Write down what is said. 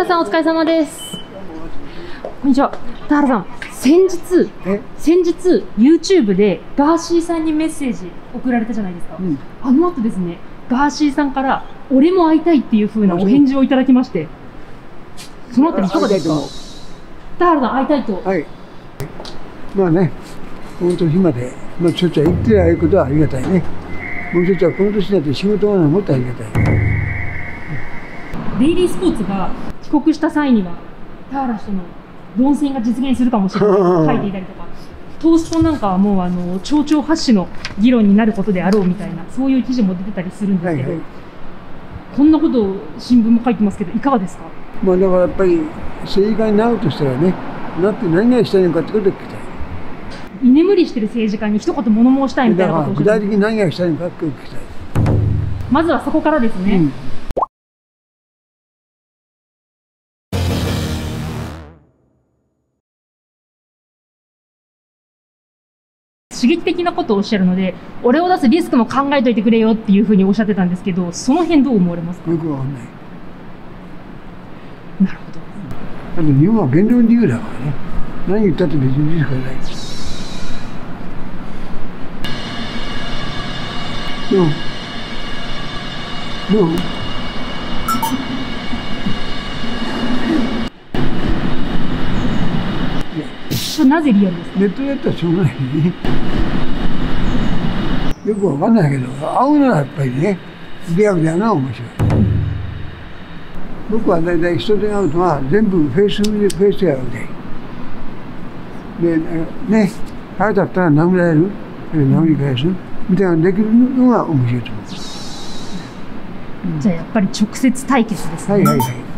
原さんお疲れ様です。こんにちは。田原さん、先日 YouTube でガーシーさんにメッセージ送られたじゃないですか。あの後ですね、ガーシーさんから俺も会いたいっていう風なお返事をいただきまして、そのあたりいかがですか？田原さん会いたいと。はい。 まあね、本当暇で、ちょっと言ってないことはありがたいね。もう一つはこの年になって仕事がもっとありがたい。 デイリースポーツが帰国した際には田原氏との論戦が実現するかもしれないと書いていたりとか、トースポなんかはもう町長発信の議論になることであろうみたいな、そういう記事も出てたりするんですけど、こんなことを新聞も書いてますけど、いかがですか？ だからやっぱり政治家になるとしたらね、なって何がしたいのかってことを聞きたい。 居眠りしてる政治家に一言物申したいみたいなことを具体的に何がしたいのかって聞きたい。 まずはそこからですね。刺激的なことをおっしゃるので、俺を出すリスクも考えといてくれよっていうふうにおっしゃってたんですけど、その辺どう思われますか？ よくわかんない。 なるほど。 日本は言論自由だからね、何言ったって別にリスクはない。どうなぜリアルですか？ ネットでやったらしょうがないね。よくわかんないけど、会うのはやっぱりね、リアルだよな、面白い。僕は大体人で会うのは全部フェイスでやるで。で、ね、あれだったら殴られる、殴り返す、みたいなのができるのが面白いと思う。 じゃあやっぱり直接対決ですね。 はいはいはい。